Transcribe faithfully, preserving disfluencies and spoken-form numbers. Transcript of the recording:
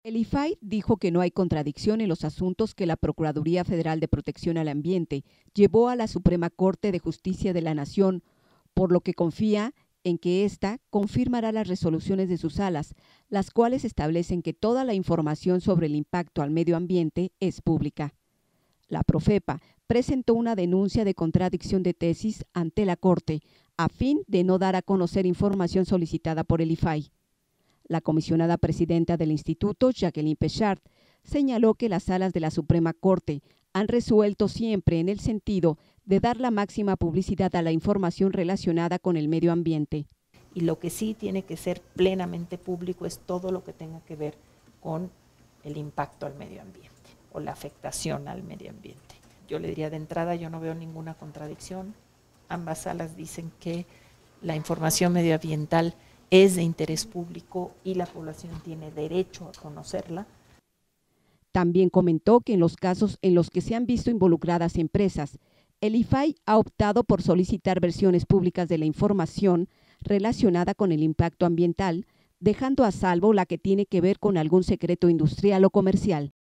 El I F A I dijo que no hay contradicción en los asuntos que la Procuraduría Federal de Protección al Ambiente llevó a la Suprema Corte de Justicia de la Nación, por lo que confía en que ésta confirmará las resoluciones de sus salas, las cuales establecen que toda la información sobre el impacto al medio ambiente es pública. La Profepa presentó una denuncia de contradicción de tesis ante la Corte a fin de no dar a conocer información solicitada por el I F A I. La comisionada presidenta del instituto, Jacqueline Pechard, señaló que las salas de la Suprema Corte han resuelto siempre en el sentido de dar la máxima publicidad a la información relacionada con el medio ambiente. Y lo que sí tiene que ser plenamente público es todo lo que tenga que ver con el impacto al medio ambiente o la afectación al medio ambiente. Yo le diría de entrada, yo no veo ninguna contradicción. Ambas salas dicen que la información medioambiental es de interés público y la población tiene derecho a conocerla. También comentó que en los casos en los que se han visto involucradas empresas, el I F A I ha optado por solicitar versiones públicas de la información relacionada con el impacto ambiental, dejando a salvo la que tiene que ver con algún secreto industrial o comercial.